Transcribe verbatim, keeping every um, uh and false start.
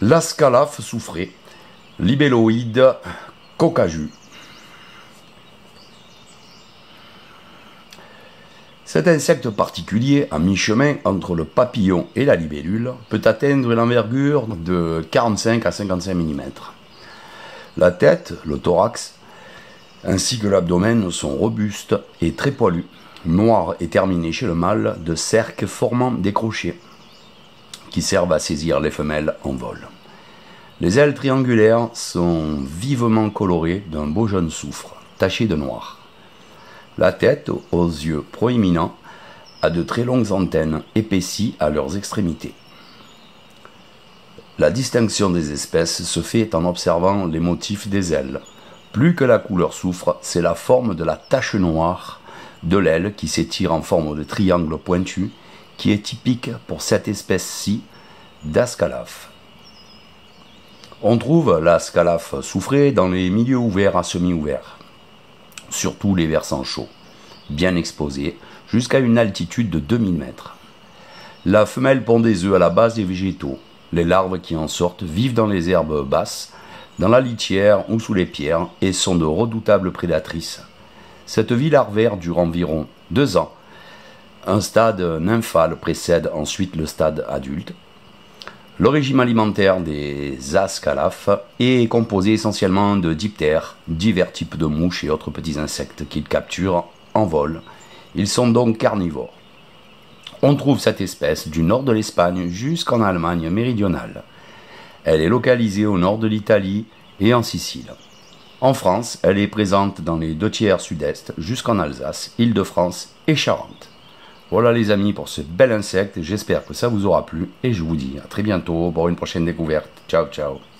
La scalaf soufrée, libelloïde cocaju. Cet insecte particulier, à mi-chemin entre le papillon et la libellule, peut atteindre une envergure de quarante-cinq à cinquante-cinq millimètres. La tête, le thorax, ainsi que l'abdomen sont robustes et très poilus, noirs et terminés chez le mâle de cerques formant des crochets, qui servent à saisir les femelles en vol. Les ailes triangulaires sont vivement colorées d'un beau jaune soufre, taché de noir. La tête, aux yeux proéminents, a de très longues antennes épaissies à leurs extrémités. La distinction des espèces se fait en observant les motifs des ailes. Plus que la couleur soufre, c'est la forme de la tache noire de l'aile qui s'étire en forme de triangle pointu, qui est typique pour cette espèce-ci d'ascalaf. On trouve la scalaf soufrée dans les milieux ouverts à semi-ouverts, surtout les versants chauds, bien exposés, jusqu'à une altitude de deux mille mètres. La femelle pond des œufs à la base des végétaux. Les larves qui en sortent vivent dans les herbes basses, dans la litière ou sous les pierres, et sont de redoutables prédatrices. Cette vie larvaire dure environ deux ans. Un stade nymphal précède ensuite le stade adulte. Le régime alimentaire des ascalafs est composé essentiellement de diptères, divers types de mouches et autres petits insectes qu'ils capturent en vol. Ils sont donc carnivores. On trouve cette espèce du nord de l'Espagne jusqu'en Allemagne méridionale. Elle est localisée au nord de l'Italie et en Sicile. En France, elle est présente dans les deux tiers sud-est jusqu'en Alsace, Île-de-France et Charente. Voilà les amis pour ce bel insecte, j'espère que ça vous aura plu et je vous dis à très bientôt pour une prochaine découverte. Ciao ciao.